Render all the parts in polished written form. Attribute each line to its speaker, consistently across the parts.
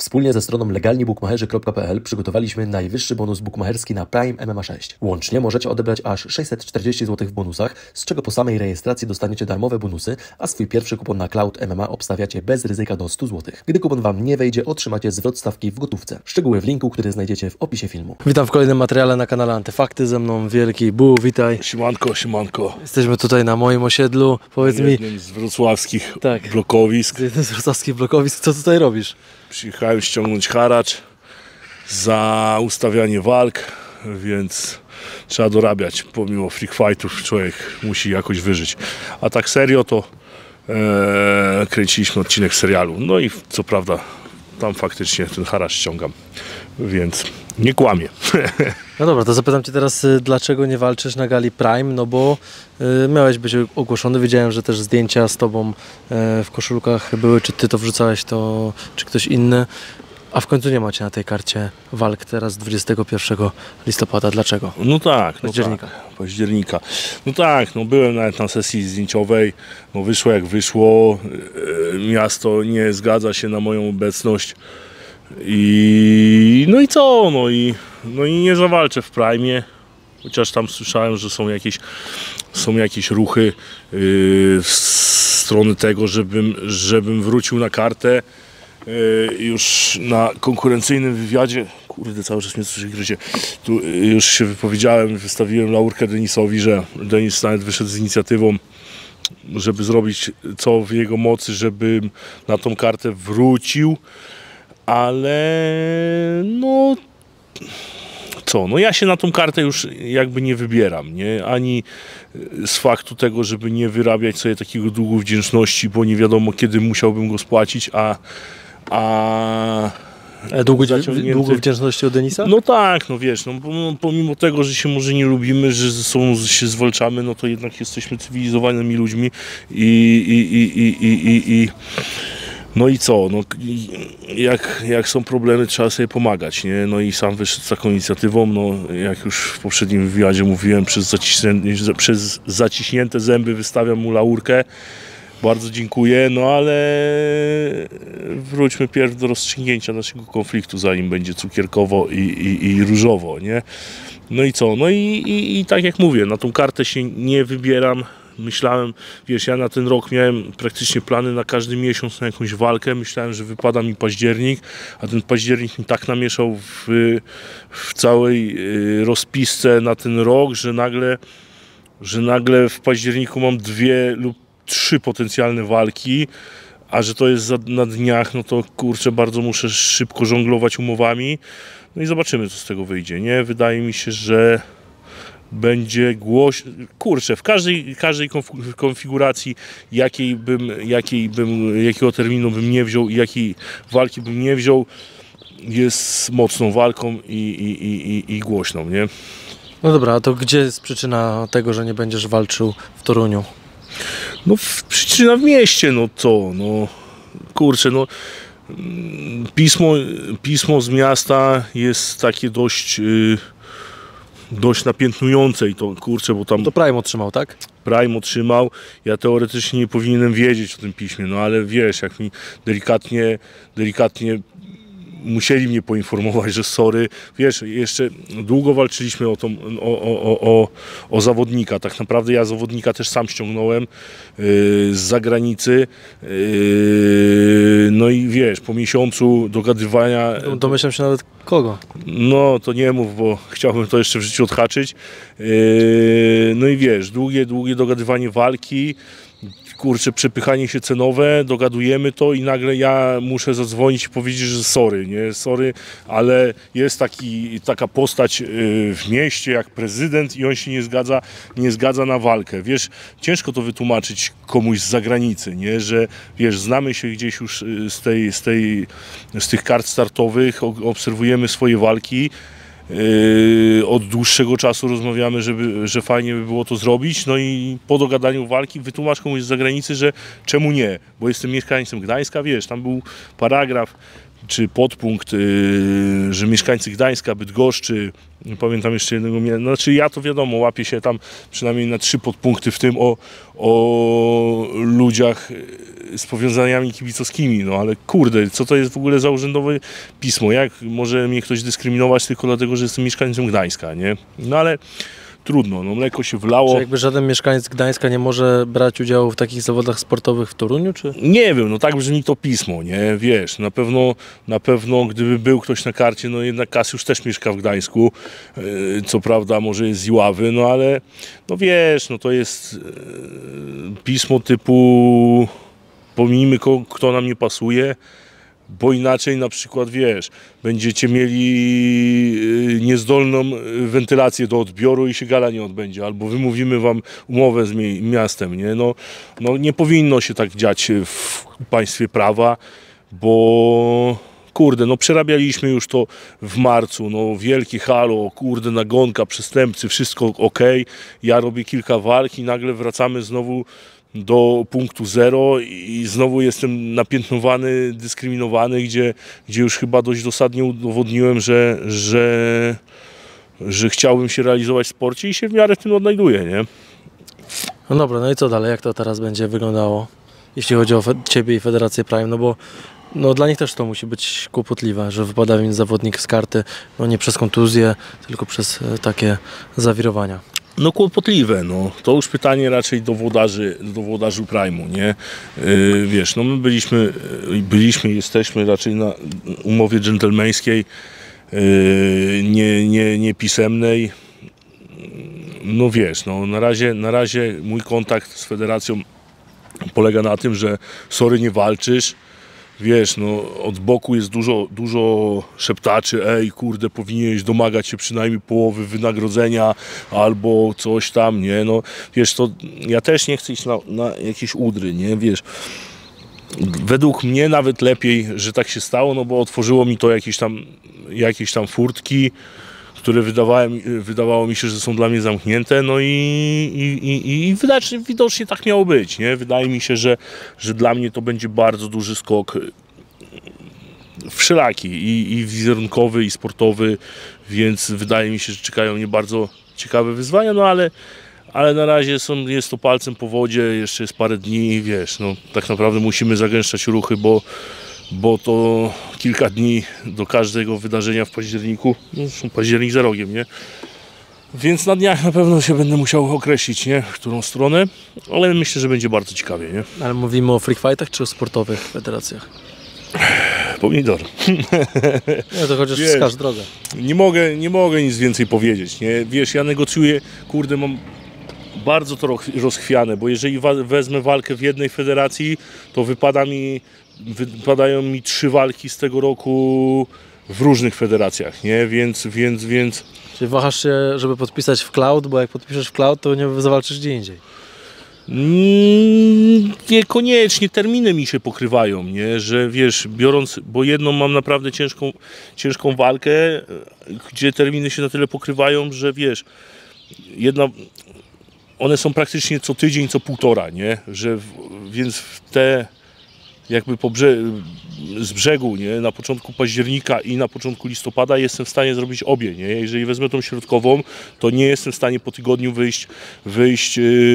Speaker 1: Wspólnie ze stroną legalnibukmacherzy.pl przygotowaliśmy najwyższy bonus bukmacherski na Prime MMA 6. Łącznie możecie odebrać aż 640 zł w bonusach, z czego po samej rejestracji dostaniecie darmowe bonusy, a swój pierwszy kupon na Cloud MMA obstawiacie bez ryzyka do 100 zł. Gdy kupon Wam nie wejdzie, otrzymacie zwrot stawki w gotówce. Szczegóły w linku, który znajdziecie w opisie filmu.
Speaker 2: Witam w kolejnym materiale na kanale Antyfakty, ze mną Wielki Bu, witaj.
Speaker 3: Siemanko, siemanko.
Speaker 2: Jesteśmy tutaj na moim osiedlu, powiedz mi...
Speaker 3: Jednym z wrocławskich
Speaker 2: Tak.
Speaker 3: blokowisk.
Speaker 2: Jednym z wrocławskich blokowisk, co tutaj robisz?
Speaker 3: Przyjechałem ściągnąć haracz za ustawianie walk, więc trzeba dorabiać. Pomimo freak fightów człowiek musi jakoś wyżyć. A tak serio to kręciliśmy odcinek serialu. No i co prawda tam faktycznie ten haracz ściągam, więc nie kłamię.
Speaker 2: No dobra, to zapytam Cię teraz, dlaczego nie walczysz na gali Prime, no bo miałeś być ogłoszony, widziałem, że też zdjęcia z Tobą w koszulkach były, czy Ty to wrzucałeś, to czy ktoś inny, a w końcu nie macie na tej karcie walk teraz 21 listopada, dlaczego?
Speaker 3: No tak,
Speaker 2: Października.
Speaker 3: Października. No tak, no byłem nawet na sesji zdjęciowej, no wyszło jak wyszło, miasto nie zgadza się na moją obecność i no i co, no i nie zawalczę w Prime'ie, chociaż tam słyszałem, że są jakieś ruchy w stronę tego, żebym wrócił na kartę już na konkurencyjnym wywiadzie. Kurde, cały czas mnie coś gryzie. Tu już się wypowiedziałem, wystawiłem laurkę Denisowi, że Denis nawet wyszedł z inicjatywą, żeby zrobić co w jego mocy, żebym na tą kartę wrócił, ale no co, no ja się na tą kartę już jakby nie wybieram, nie? Ani z faktu tego, żeby nie wyrabiać sobie takiego długu wdzięczności, bo nie wiadomo kiedy musiałbym go spłacić,
Speaker 2: Długo wdzięczności od Denisa?
Speaker 3: No tak, no wiesz, no pomimo tego, że się może nie lubimy, że ze sobą się zwalczamy, no to jednak jesteśmy cywilizowanymi ludźmi no i co, no jak są problemy, trzeba sobie pomagać, nie? No i sam wyszedł z taką inicjatywą, no jak już w poprzednim wywiadzie mówiłem, przez zaciśnięte zęby wystawiam mu laurkę. Bardzo dziękuję, no ale wróćmy pierw do rozstrzygnięcia naszego konfliktu, zanim będzie cukierkowo i różowo, nie? No i co? No i tak jak mówię, na tą kartę się nie wybieram. Myślałem, wiesz, ja na ten rok miałem praktycznie plany na każdy miesiąc na jakąś walkę. Myślałem, że wypada mi październik, a ten październik mi tak namieszał w całej rozpisce na ten rok, że nagle w październiku mam 2 lub 3 potencjalne walki, a że to jest na dniach, no to kurczę, bardzo muszę szybko żonglować umowami. No i zobaczymy, co z tego wyjdzie, nie? Wydaje mi się, że będzie kurczę, w każdej konfiguracji, jakiego terminu bym nie wziął i jakiej walki bym nie wziął, jest mocną walką i głośną, nie?
Speaker 2: No dobra, a to gdzie jest przyczyna tego, że nie będziesz walczył w Toruniu?
Speaker 3: No przyczyna w mieście, no co, no kurczę, no pismo z miasta jest takie dość napiętnujące i to kurczę, bo tam...
Speaker 2: To Prime otrzymał, tak?
Speaker 3: Prime otrzymał, ja teoretycznie nie powinienem wiedzieć o tym piśmie, no ale wiesz, jak mi delikatnie musieli mnie poinformować, że sorry, wiesz, jeszcze długo walczyliśmy o zawodnika, tak naprawdę ja zawodnika też sam ściągnąłem z zagranicy, no i wiesz, po miesiącu dogadywania...
Speaker 2: Domyślam się nawet kogo?
Speaker 3: No to nie mów, bo chciałbym to jeszcze w życiu odhaczyć, no i wiesz, długie dogadywanie walki, kurczę, przepychanie się cenowe, dogadujemy to i nagle ja muszę zadzwonić i powiedzieć, że sorry, nie, sorry, ale jest taka postać w mieście jak prezydent i on się nie zgadza na walkę. Wiesz, ciężko to wytłumaczyć komuś z zagranicy, nie, że wiesz, znamy się gdzieś już z tych kart startowych, obserwujemy swoje walki, od dłuższego czasu rozmawiamy, że fajnie by było to zrobić, no i po dogadaniu walki wytłumacz komuś z zagranicy, że czemu nie, bo jestem mieszkańcem Gdańska, wiesz, tam był paragraf czy podpunkt, że mieszkańcy Gdańska, Bydgoszczy, nie pamiętam jeszcze jednego miasta, znaczy ja to wiadomo, łapię się tam przynajmniej na 3 podpunkty, w tym o ludziach z powiązaniami kibicowskimi, no ale kurde, co to jest w ogóle za urzędowe pismo? Jak może mnie ktoś dyskryminować tylko dlatego, że jestem mieszkańcem Gdańska, nie? No ale trudno, no mleko się wlało.
Speaker 2: Czy jakby żaden mieszkaniec Gdańska nie może brać udziału w takich zawodach sportowych w Toruniu, czy?
Speaker 3: Nie wiem, no tak brzmi to pismo, nie? Wiesz, na pewno gdyby był ktoś na karcie, no jednak Kasiusz też mieszka w Gdańsku, co prawda może jest z Iławy, no ale no wiesz, no to jest pismo typu pomijmy kto nam nie pasuje, bo inaczej na przykład, wiesz, będziecie mieli niezdolną wentylację do odbioru i się gala nie odbędzie, albo wymówimy wam umowę z miastem, nie? No nie powinno się tak dziać w państwie prawa, bo kurde, no przerabialiśmy już to w marcu, no wielkie halo, kurde, nagonka, przestępcy, wszystko ok, ja robię kilka walk i nagle wracamy znowu do punktu zero i znowu jestem napiętnowany, dyskryminowany, gdzie już chyba dość dosadnie udowodniłem, że chciałbym się realizować w sporcie i się w miarę w tym odnajduję, nie?
Speaker 2: No dobra, no i co dalej? Jak to teraz będzie wyglądało, jeśli chodzi o Ciebie i Federację Prime? No bo no, dla nich też to musi być kłopotliwe, że wypada im zawodnik z karty, no nie przez kontuzję, tylko przez takie zawirowania.
Speaker 3: No kłopotliwe, no. To już pytanie raczej do włodarzy Prime'u, nie? Wiesz, no my byliśmy i jesteśmy raczej na umowie dżentelmeńskiej, nie pisemnej. No wiesz, no na razie mój kontakt z federacją polega na tym, że sorry, nie walczysz. Wiesz, no od boku jest dużo szeptaczy, ej kurde, powinieneś domagać się przynajmniej połowy wynagrodzenia albo coś tam, nie, no wiesz, to ja też nie chcę iść na jakieś udry, nie, wiesz, według mnie nawet lepiej, że tak się stało, no bo otworzyło mi to jakieś tam furtki, które wydawało mi się, że są dla mnie zamknięte, no i widocznie tak miało być, nie? Wydaje mi się, że dla mnie to będzie bardzo duży skok wszelaki, i wizerunkowy, i sportowy, więc wydaje mi się, że czekają mnie bardzo ciekawe wyzwania, no ale na razie jest to palcem po wodzie, jeszcze jest parę dni, wiesz, no tak naprawdę musimy zagęszczać ruchy, bo to kilka dni do każdego wydarzenia w październiku, no, październik za rogiem, nie? Więc na dniach na pewno się będę musiał określić, nie? W którą stronę, ale myślę, że będzie bardzo ciekawie, nie?
Speaker 2: Ale mówimy o freak fightach czy o sportowych federacjach?
Speaker 3: Pomidor.
Speaker 2: Nie, to chociaż wskaż drogę.
Speaker 3: Nie mogę nic więcej powiedzieć, nie? Wiesz, ja negocjuję, kurde, mam bardzo to rozchwiane, bo jeżeli wezmę walkę w jednej federacji, to wypadają mi 3 walki z tego roku w różnych federacjach, nie? Więc...
Speaker 2: Czyli wahasz się, żeby podpisać w Cloud, bo jak podpiszesz w Cloud, to nie zawalczysz gdzie indziej.
Speaker 3: Niekoniecznie, terminy mi się pokrywają, nie? Że wiesz, bo jedną mam naprawdę ciężką walkę, gdzie terminy się na tyle pokrywają, że wiesz, one są praktycznie co tydzień, co półtora, nie? Więc te jakby z brzegu, nie? Na początku października i na początku listopada jestem w stanie zrobić obie, nie? Jeżeli wezmę tą środkową, to nie jestem w stanie po tygodniu wyjść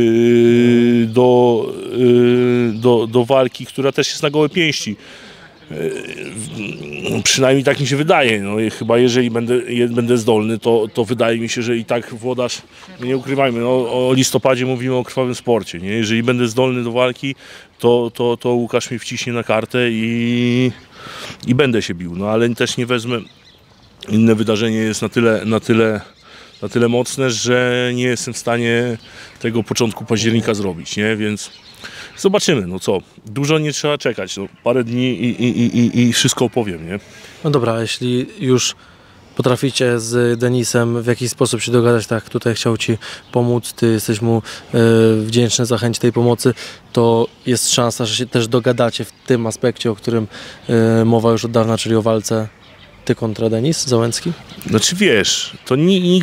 Speaker 3: do walki, która też jest na gołe pięści. Przynajmniej tak mi się wydaje, no i chyba jeżeli będę zdolny, to wydaje mi się, że i tak włodarz, nie ukrywajmy, no, o listopadzie mówimy o krwawym sporcie, nie? Jeżeli będę zdolny do walki, to Łukasz mnie wciśnie na kartę i będę się bił, no ale też nie wezmę, inne wydarzenie jest na tyle mocne, że nie jestem w stanie tego początku października zrobić, nie? Więc zobaczymy, no co, dużo nie trzeba czekać, no, parę dni i wszystko opowiem, nie?
Speaker 2: No dobra, jeśli już potraficie z Denisem w jakiś sposób się dogadać, tak, tutaj chciał Ci pomóc, Ty jesteś mu wdzięczny za chęć tej pomocy, to jest szansa, że się też dogadacie w tym aspekcie, o którym mowa już od dawna, czyli o walce Ty kontra Denis Załęcki?
Speaker 3: Znaczy wiesz, to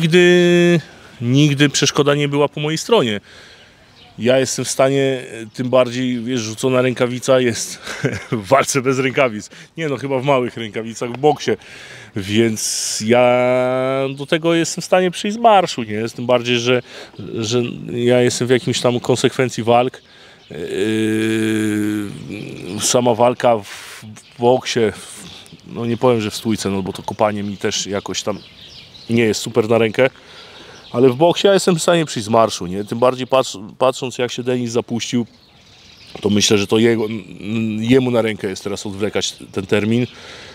Speaker 3: nigdy przeszkoda nie była po mojej stronie. Ja jestem w stanie, tym bardziej, wiesz, rzucona rękawica jest w walce bez rękawic. Nie no, chyba w małych rękawicach w boksie. Więc ja do tego jestem w stanie przyjść z marszu, nie? Tym bardziej, że ja jestem w jakimś tam konsekwencji walk Sama walka w boksie, no nie powiem, że w stójce, no bo to kopanie mi też jakoś tam nie jest super na rękę, ale w boksie ja jestem w stanie przyjść z marszu, nie? Tym bardziej patrząc jak się Denis zapuścił, to myślę, że to jemu na rękę jest teraz odwlekać ten termin,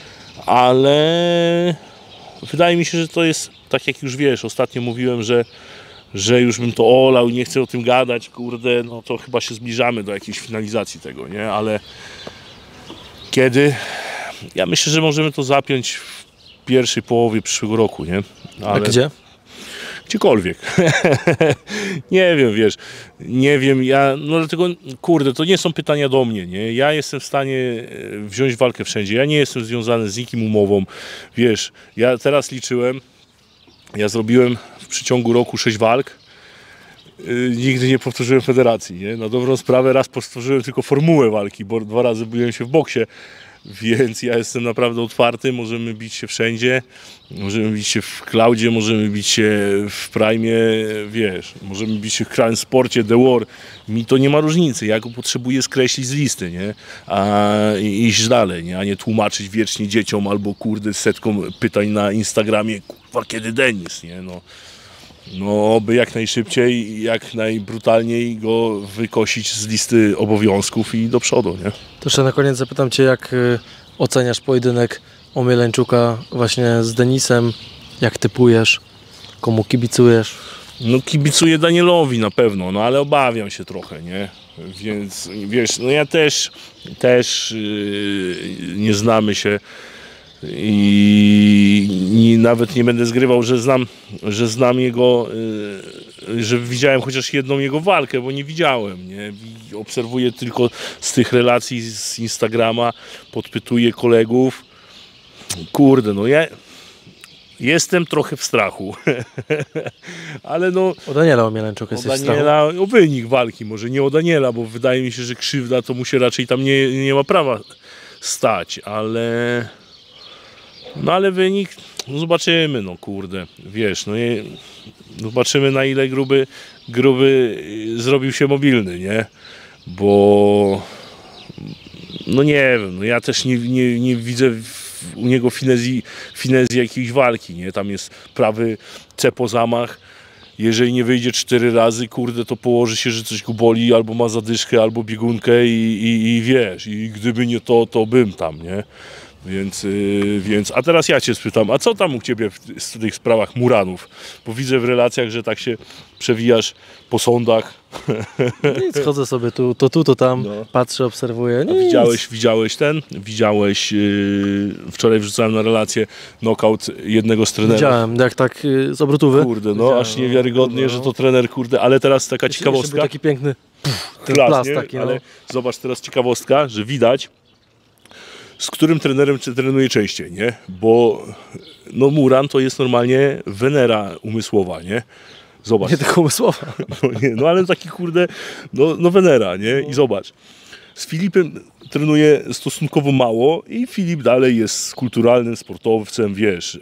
Speaker 3: ale wydaje mi się, że to jest, tak jak już wiesz, ostatnio mówiłem, że już bym to olał i nie chcę o tym gadać, kurde, no to chyba się zbliżamy do jakiejś finalizacji tego, nie? Ale kiedy? Ja myślę, że możemy to zapiąć w pierwszej połowie przyszłego roku, nie? Ale...
Speaker 2: A gdzie?
Speaker 3: Gdziekolwiek. Nie wiem, wiesz, nie wiem, no dlatego, kurde, to nie są pytania do mnie, nie? Ja jestem w stanie wziąć walkę wszędzie, ja nie jestem związany z nikim umową, wiesz, ja teraz liczyłem, ja zrobiłem w przeciągu roku 6 walk, nigdy nie powtórzyłem federacji, nie? Na dobrą sprawę raz powtórzyłem tylko formułę walki, bo 2 razy byłem się w boksie, więc ja jestem naprawdę otwarty, możemy bić się wszędzie, możemy bić się w Cloudzie, możemy bić się w Prime, wiesz, możemy bić się w Crown Sporcie, The War, mi to nie ma różnicy, ja go potrzebuję skreślić z listy, nie? A iść dalej, nie? A nie tłumaczyć wiecznie dzieciom albo kurde setką pytań na Instagramie, kurwa kiedy Denis, nie? No, by jak najszybciej, jak najbrutalniej go wykosić z listy obowiązków i do przodu, nie?
Speaker 2: To jeszcze na koniec zapytam Cię, jak oceniasz pojedynek Omieleńczuka właśnie z Denisem? Jak typujesz? Komu kibicujesz?
Speaker 3: No kibicuję Danielowi na pewno, no ale obawiam się trochę, nie? Więc wiesz, no ja też nie znamy się i nawet nie będę zgrywał, że znam jego, że widziałem chociaż jedną jego walkę, bo nie widziałem, nie? Obserwuję tylko z tych relacji z Instagrama, podpytuję kolegów. Kurde, no ja jestem trochę w strachu, ale no...
Speaker 2: O Daniela Omieleńczuka jesteś w strachu?
Speaker 3: O wynik walki, może nie o Daniela, bo wydaje mi się, że krzywda to mu się raczej tam nie ma prawa stać, ale... No ale wynik, no zobaczymy, no kurde, wiesz, no zobaczymy na ile gruby zrobił się mobilny, nie? Bo no nie wiem, no ja też nie widzę u niego finezji jakiejś walki, nie? Tam jest prawy cepo zamach, jeżeli nie wyjdzie 4 razy, kurde, to położy się, że coś go boli, albo ma zadyszkę, albo biegunkę i wiesz, i gdyby nie to bym tam, nie? Więc, a teraz ja Cię spytam, a co tam u Ciebie w tych sprawach Muranów? Bo widzę w relacjach, że tak się przewijasz po sądach.
Speaker 2: Nic, chodzę sobie tu, tam, no. Patrzę, obserwuję.
Speaker 3: Widziałeś, wczoraj wrzucałem na relację knockout jednego z trenerów.
Speaker 2: Widziałem, jak tak z obrotówy.
Speaker 3: Kurde, no aż niewiarygodnie, że to trener, kurde, ale teraz taka ciekawostka.
Speaker 2: Był taki piękny
Speaker 3: plast taki, no. Ale zobacz teraz ciekawostka, że widać, z którym trenerem trenuje częściej, nie? Bo no Muran to jest normalnie Wenera umysłowa, nie? Zobacz.
Speaker 2: Nie tylko umysłowa.
Speaker 3: No ale taki kurde, no Wenera, nie? I zobacz. Z Filipem trenuje stosunkowo mało i Filip dalej jest kulturalnym sportowcem, wiesz.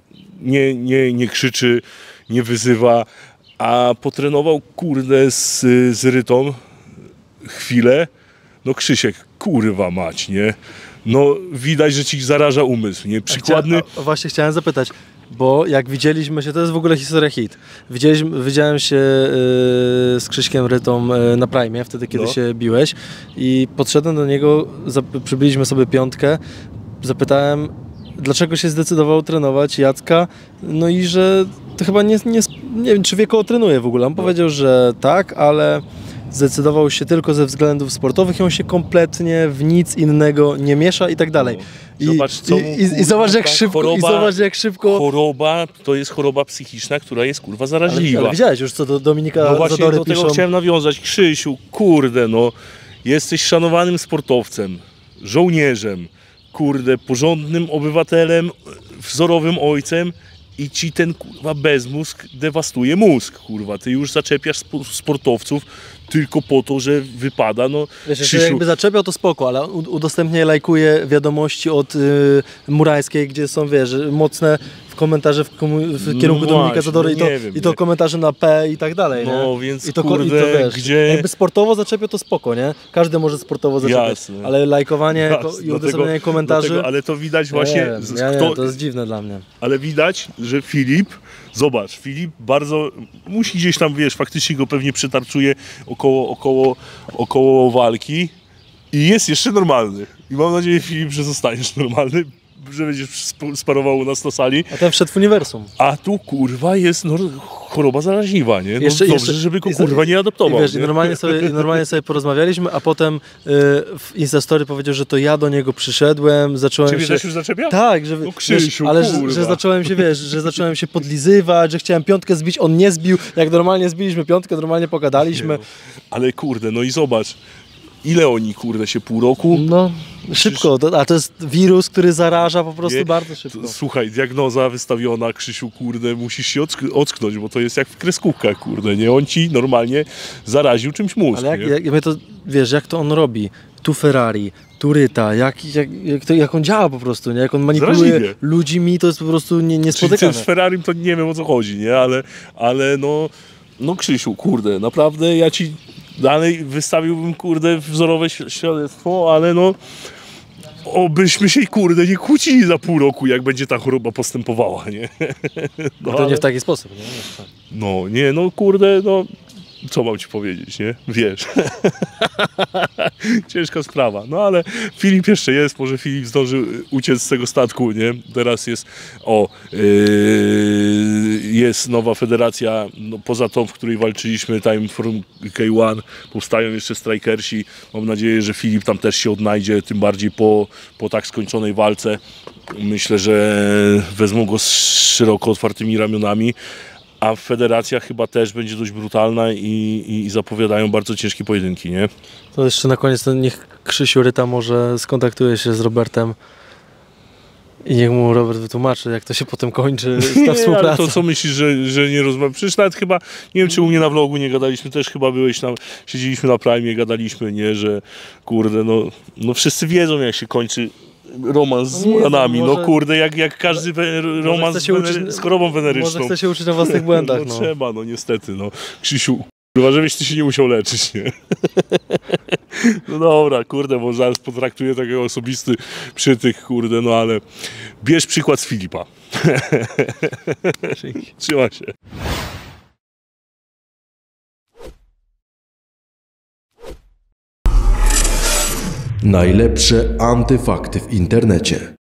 Speaker 3: Nie krzyczy, nie wyzywa, a potrenował kurde z Rytą chwilę. No Krzysiek, kurwa mać, nie? No widać, że ci zaraża umysł, nie? Przykładny...
Speaker 2: Właśnie chciałem zapytać, bo jak widzieliśmy się, to jest w ogóle historia hit. Widziałem się z Krzyśkiem Rytą na Prime, wtedy kiedy się biłeś i podszedłem do niego, przybyliśmy sobie piątkę, zapytałem, dlaczego się zdecydował trenować Jacka, no i że to chyba nie wiem, czy Wieko trenuje w ogóle. On powiedział, że tak, ale zdecydował się tylko ze względów sportowych i on się kompletnie w nic innego nie miesza i tak dalej. Zobacz, jak szybko...
Speaker 3: Choroba to jest choroba psychiczna, która jest kurwa zaraźliwa.
Speaker 2: Ale widziałeś już, co do Dominika
Speaker 3: no właśnie
Speaker 2: Zadory
Speaker 3: do tego
Speaker 2: piszą.
Speaker 3: chciałem nawiązać. Krzysiu, kurde, no jesteś szanowanym sportowcem, żołnierzem, kurde, porządnym obywatelem, wzorowym ojcem i ci ten kurwa bezmózg dewastuje mózg, kurwa. Ty już zaczepiasz sportowców tylko po to, że wypada, no...
Speaker 2: Wiesz, jakby zaczepiał, to spoko, ale udostępnię, lajkuję wiadomości od Murańskiej, gdzie są, wiesz, mocne komentarze w kierunku Dominika Zadory i to komentarze na P i tak dalej,
Speaker 3: no,
Speaker 2: nie?
Speaker 3: Więc
Speaker 2: I to,
Speaker 3: kurde,
Speaker 2: i to wiesz,
Speaker 3: gdzie...
Speaker 2: jakby sportowo zaczepią, to spoko, nie? Każdy może sportowo zaczepiać,
Speaker 3: jasne,
Speaker 2: ale lajkowanie i udostępnianie komentarzy...
Speaker 3: ale to widać właśnie...
Speaker 2: Nie, to jest dziwne dla mnie.
Speaker 3: Ale widać, że Filip, zobacz, Filip bardzo musi gdzieś tam, wiesz, faktycznie go pewnie przetarczuje około walki i jest jeszcze normalny. I mam nadzieję, Filip, że zostaniesz normalny, że będziesz sparował u nas na sali.
Speaker 2: A ten wszedł w uniwersum.
Speaker 3: A tu, kurwa, jest choroba zaraźliwa, nie? No dobrze, żeby go, kurwa, nie adoptował.
Speaker 2: I wiesz,
Speaker 3: nie?
Speaker 2: Normalnie sobie porozmawialiśmy, a potem w Instastory powiedział, że to ja do niego przyszedłem, zacząłem
Speaker 3: Ciebie
Speaker 2: się...
Speaker 3: też już zaczepia?
Speaker 2: Tak,
Speaker 3: no, Krzysiu,
Speaker 2: ale
Speaker 3: kurwa.
Speaker 2: że zacząłem się, wiesz, że zacząłem się podlizywać, że chciałem piątkę zbić, on nie zbił, jak normalnie zbiliśmy piątkę, normalnie pogadaliśmy.
Speaker 3: No, ale kurde, no i zobacz, ile oni, kurde, się pół roku...
Speaker 2: No, szybko, a to jest wirus, który zaraża po prostu bardzo szybko.
Speaker 3: Słuchaj, diagnoza wystawiona, Krzysiu, kurde, musisz się ocknąć, bo to jest jak w kreskówkach, kurde, nie? On ci normalnie zaraził czymś mózg,
Speaker 2: ale jak to, wiesz, jak to on robi? Tu Ferrari, tu Ryta, jak on działa po prostu, nie? Jak on manipuluje ludźmi, to jest po prostu niespotykane.
Speaker 3: Z Ferrari to nie wiem, o co chodzi, nie? Ale no Krzysiu, kurde, naprawdę ja ci dalej wystawiłbym, kurde, wzorowe świadectwo, ale no obyśmy się, kurde, nie kłócili za pół roku, jak będzie ta choroba postępowała, nie?
Speaker 2: No, to nie w taki sposób, nie?
Speaker 3: No, nie, no kurde, no co mam ci powiedzieć, nie? Wiesz. Ciężka sprawa. No ale Filip jeszcze jest, może Filip zdążył uciec z tego statku, nie? Teraz jest, jest nowa federacja, no, poza tą, w której walczyliśmy, Time Forum K1, powstają jeszcze strikersi. Mam nadzieję, że Filip tam też się odnajdzie, tym bardziej po tak skończonej walce. Myślę, że wezmą go z szeroko otwartymi ramionami. A federacja chyba też będzie dość brutalna i zapowiadają bardzo ciężkie pojedynki, nie?
Speaker 2: To jeszcze na koniec, to niech Krzysiu Ryta może skontaktuje się z Robertem i niech mu Robert wytłumaczy, jak to się potem kończy ta współpraca.
Speaker 3: Ale to co myślisz, że nie rozmawiam? Przecież nawet chyba, nie wiem, czy u mnie na vlogu nie gadaliśmy, też chyba siedzieliśmy na Prime, gadaliśmy, nie, że kurde, no wszyscy wiedzą, jak się kończy romans z Muranami, no kurde, jak każdy romans z chorobą weneryczną.
Speaker 2: Może chce się uczyć na własnych błędach,
Speaker 3: no. Trzeba, no niestety, no. Krzysiu, kurwa, żebyś ty się nie musiał leczyć, nie? No dobra, kurde, bo zaraz potraktuję takiego osobisty przytyk, kurde, no ale bierz przykład z Filipa. Trzymaj się.
Speaker 1: Najlepsze antyfakty w internecie.